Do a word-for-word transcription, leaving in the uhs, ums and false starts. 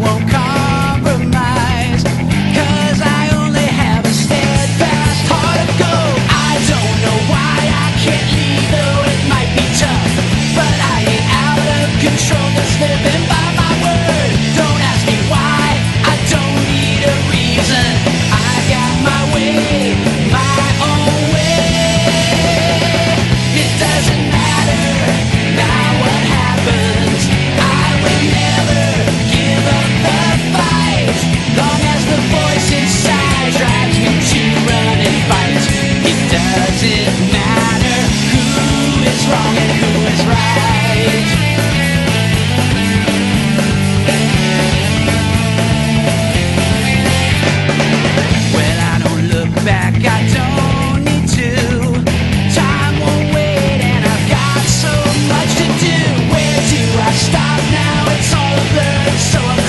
won't compromise, 'cause I only have a steadfast heart of gold. I don't know why I can't leave, though it might be tough, but I ain't out of control, just living by my word. Don't ask me why, I don't need a reason. I got my way, my own way. It doesn't matter now what happens, I will never give up the fight. Long as the voice inside drives me to run and fight, it doesn't matter who is wrong and who is right. Well, I don't look back, I don't need to. Time won't wait and I've got so much to do. Where do I stop now? It's all a blur, so I'm